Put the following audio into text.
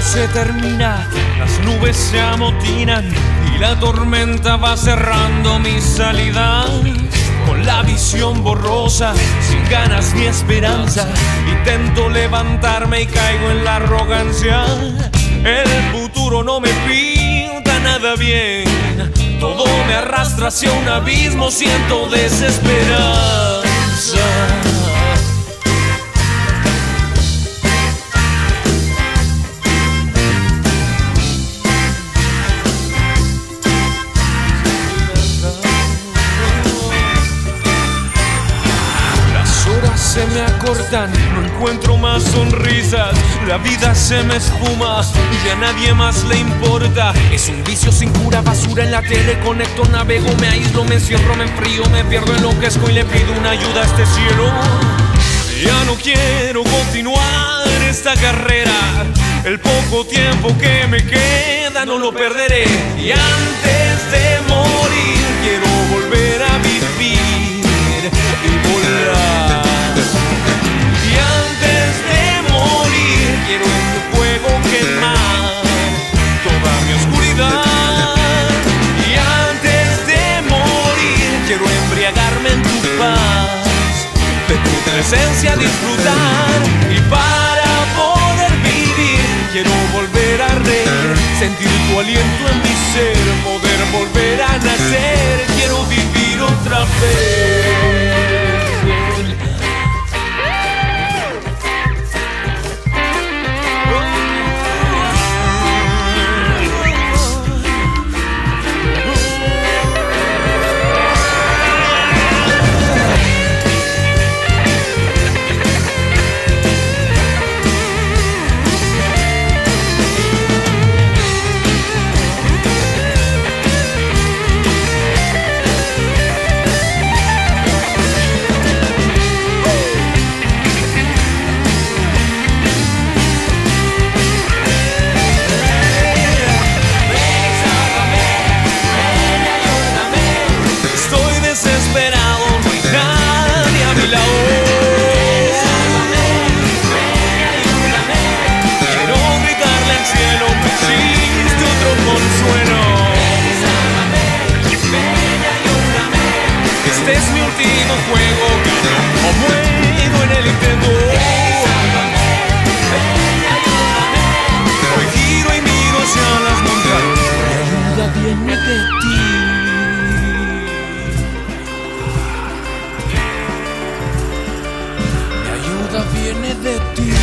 se termina, las nubes se amotinan y la tormenta va cerrando mi salida. Con la visión borrosa, sin ganas ni esperanza, intento levantarme y caigo en la arrogancia. El futuro no me pinta nada bien, todo me arrastra hacia un abismo, siento desesperanza. Se me acortan, no encuentro más sonrisas, la vida se me esfuma y a nadie más le importa. Es un vicio sin cura, basura en la tele, conecto, navego, me aíslo, me encierro, me enfrío, me pierdo, enloquezco y le pido una ayuda a este cielo. Ya no quiero continuar esta carrera, el poco tiempo que me queda no lo perderé. Y antes de morir quiero volver a vivir y volar. Y antes de morir quiero en tu fuego quemar toda mi oscuridad. Y antes de morir quiero embriagarme en tu paz, de tu presencia disfrutar. Y para poder vivir quiero volver a reír, sentir tu aliento en mi ser, poder volver a nacer. Quiero vivir otra vez. Este es mi último juego, gano o muero en el intento. Hoy giro y miro hacia las montañas. Mi ayuda viene de ti. Mi ayuda viene de ti.